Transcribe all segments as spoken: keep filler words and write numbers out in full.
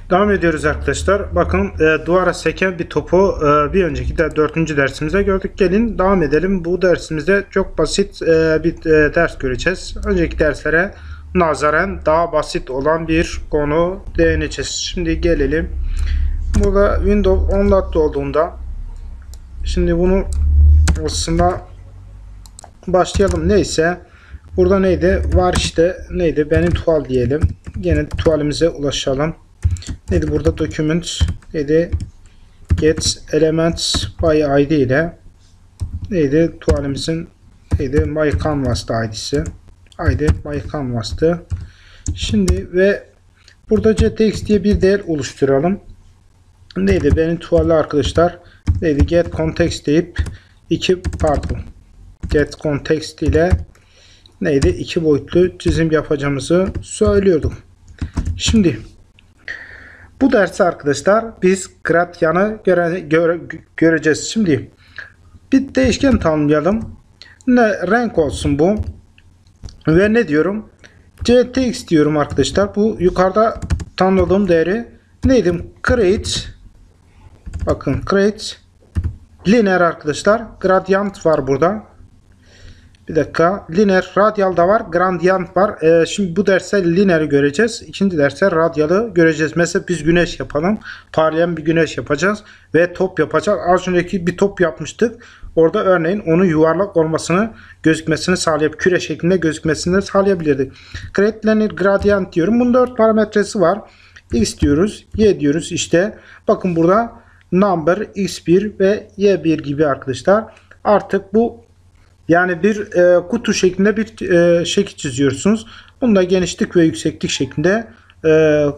Devam ediyoruz arkadaşlar. Bakın e, duvara seken bir topu e, bir önceki de dördüncü dersimizde gördük. Gelin devam edelim. Bu dersimizde çok basit e, bir e, ders göreceğiz. Önceki derslere nazaran daha basit olan bir konu değineceğiz. Şimdi gelelim. Burada Windows on olduğunda şimdi bunu aslında başlayalım. Neyse burada neydi? Var işte neydi? Benim tuval diyelim. Yine tuvalimize ulaşalım. Neydi burada document neydi get elements by id ile neydi tuvalimizin neydi my canvas'ta id'si id my canvas'tı. Şimdi ve burada gtx diye bir değer oluşturalım. Neydi benim tuvalı arkadaşlar neydi get context deyip iki pardon get context ile neydi iki boyutlu çizim yapacağımızı söylüyorduk. Şimdi bu dersi arkadaşlar biz gradyanı göre, göre, göreceğiz. Şimdi bir değişken tanımlayalım. Ne renk olsun bu. Ve ne diyorum? gtx diyorum arkadaşlar. Bu yukarıda tanımladığım değeri neydi? Create bakın create linear arkadaşlar. Gradient var burada. Bir dakika. Linear, radyal da var. Gradient var. Ee, şimdi bu derste linear'ı göreceğiz. İkinci derste radyalı göreceğiz. Mesela biz güneş yapalım. Parlayan bir güneş yapacağız. Ve top yapacağız. Az önceki bir top yapmıştık. Orada örneğin onun yuvarlak olmasını, gözükmesini sağlayıp küre şeklinde gözükmesini sağlayabilirdik. Create linear gradient diyorum. Bunun dört parametresi var. X diyoruz. Y diyoruz. İşte bakın burada number x bir ve y bir gibi arkadaşlar. Artık bu yani bir e, kutu şeklinde bir e, şekil çiziyorsunuz. Bunu da genişlik ve yükseklik şeklinde e,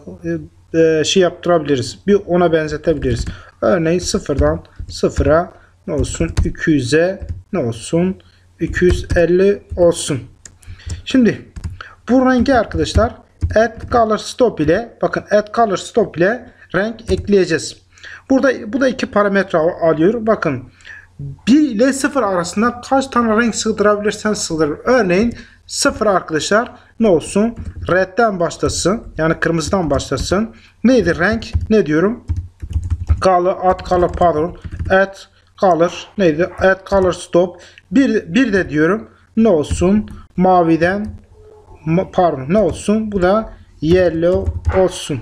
e, şey yaptırabiliriz. Bir ona benzetebiliriz. Örneğin sıfırdan sıfıra ne olsun? iki yüze ne olsun? iki yüz elli olsun. Şimdi bu rengi arkadaşlar add color stop ile bakın add color stop ile renk ekleyeceğiz. Burada bu da iki parametre alıyor. Bakın bir ile sıfır arasında kaç tane renk sığdırabilirsen sığdır. Örneğin sıfır arkadaşlar ne olsun? Red'den başlasın. Yani kırmızıdan başlasın. Neydi renk? Ne diyorum? Color, add color pardon. Add color neydi? Add color stop. Bir, bir de diyorum ne olsun? Maviden pardon ne olsun? Bu da yellow olsun.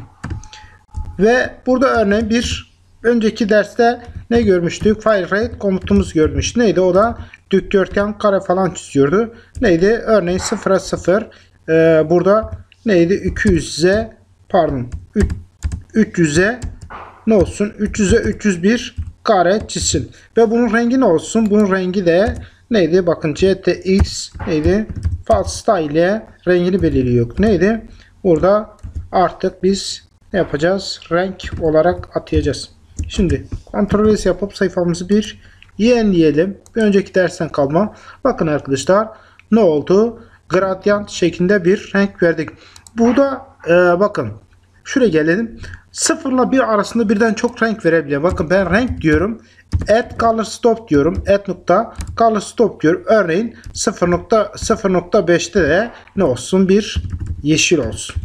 Ve burada örneğin bir önceki derste ne görmüştük? File rate komutumuz görmüş. Neydi? O da dikdörtgen, kare falan çiziyordu. Neydi? Örneğin sıfıra sıfır. Ee, burada neydi? iki yüze pardon üç yüze ne olsun? üç yüze üç yüz bir kare çizsin. Ve bunun rengi ne olsun? Bunun rengi de neydi? Bakın gtx neydi? False ile rengini belirliyor. Neydi? Burada artık biz ne yapacağız? Renk olarak atayacağız. Şimdi Ctrl S yapıp sayfamızı bir yenileyelim. Bir önceki dersten kalma. Bakın arkadaşlar ne oldu? Gradient şeklinde bir renk verdik. Burada e, bakın şuraya gelelim. Sıfırla bir arasında birden çok renk verebiliyor. Bakın ben renk diyorum. Add color stop diyorum. Add nokta color stop diyorum. Örneğin sıfır nokta beşte de ne olsun? Bir yeşil olsun.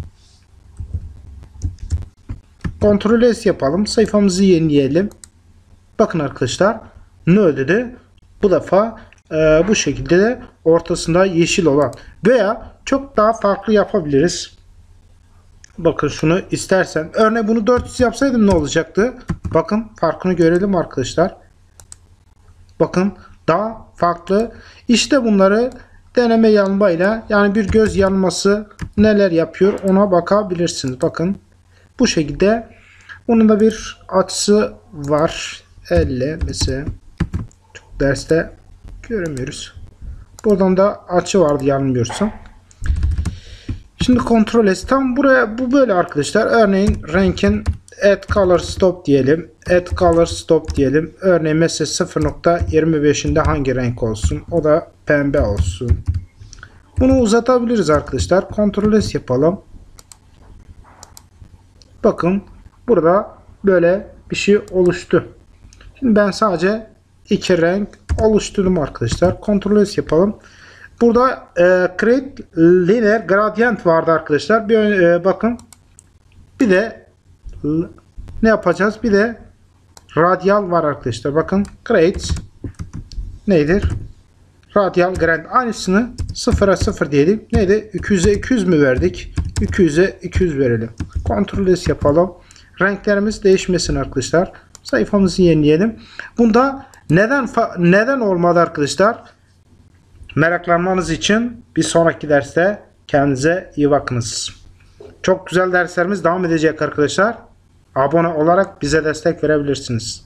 Ctrl S yapalım. Sayfamızı yenileyelim. Bakın arkadaşlar ne dedi? Bu defa e, bu şekilde de ortasında yeşil olan veya çok daha farklı yapabiliriz. Bakın şunu istersen. Örneğin bunu dört yüz yapsaydım ne olacaktı? Bakın farkını görelim arkadaşlar. Bakın daha farklı. İşte bunları deneme yanmayla yani bir göz yanması neler yapıyor ona bakabilirsiniz. Bakın. Bu şekilde bunun da bir açısı var. elli mesela. Çok derste göremiyoruz. Buradan da açı vardı yanılmıyorsam. Şimdi Ctrl S tam buraya bu böyle arkadaşlar. Örneğin renkin add color stop diyelim. Add color stop diyelim. Örneğin mesela sıfır nokta yirmi beşinde hangi renk olsun? O da pembe olsun. Bunu uzatabiliriz arkadaşlar. Ctrl S yapalım. Bakın burada böyle bir şey oluştu. Şimdi ben sadece iki renk oluşturdum arkadaşlar. Ctrl S yapalım. Burada e, Create Linear Gradient vardı arkadaşlar. Bir e, bakın. Bir de ne yapacağız? Bir de radyal var arkadaşlar. Bakın create nedir? Radyal grand. Aynısını sıfıra sıfır diyelim. Neydi? iki yüze iki yüz mü verdik? iki yüze iki yüz verelim. Ctrl S yapalım. Renklerimiz değişmesin arkadaşlar. Sayfamızı yenileyelim. Bunda neden neden olmadı arkadaşlar? Meraklanmanız için bir sonraki derste kendinize iyi bakınız. Çok güzel derslerimiz devam edecek arkadaşlar. Abone olarak bize destek verebilirsiniz.